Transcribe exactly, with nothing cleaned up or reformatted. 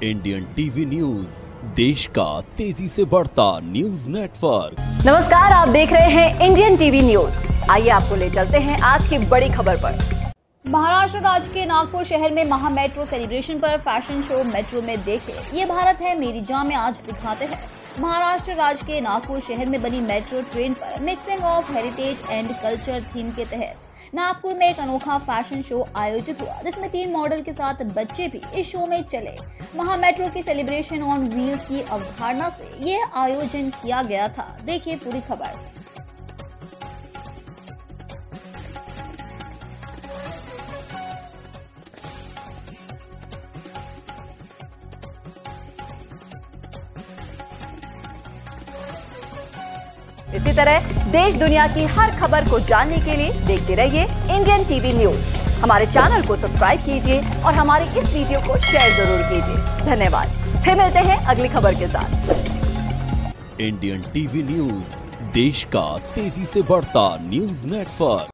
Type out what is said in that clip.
Indian TV news, देश का तेजी से बढ़ता न्यूज नेटवर्क। नमस्कार, आप देख रहे हैं इंडियन टीवी न्यूज। आइए आपको ले चलते हैं आज की बड़ी खबर पर। महाराष्ट्र राज्य के नागपुर शहर में महा मेट्रो सेलिब्रेशन पर फैशन शो मेट्रो में देखे ये भारत है मेरी जान में आज दिखाते हैं। महाराष्ट्र राज्य के नागपुर शहर में बनी मेट्रो ट्रेन पर mixing of heritage and culture theme के तहत नागपुर में एक अनोखा फैशन शो आयोजित हुआ, जिसमें तीन मॉडल के साथ बच्चे भी इस शो में चले। महा मेट्रो की सेलिब्रेशन ऑन व्हील्स की अवधारणा से ये आयोजन किया गया था। देखिए पूरी खबर। इसी तरह देश दुनिया की हर खबर को जानने के लिए देखते रहिए इंडियन टीवी न्यूज। हमारे चैनल को सब्सक्राइब कीजिए और हमारी इस वीडियो को शेयर जरूर कीजिए। धन्यवाद। फिर मिलते हैं अगली खबर के साथ। इंडियन टीवी न्यूज, देश का तेजी से बढ़ता न्यूज नेटवर्क।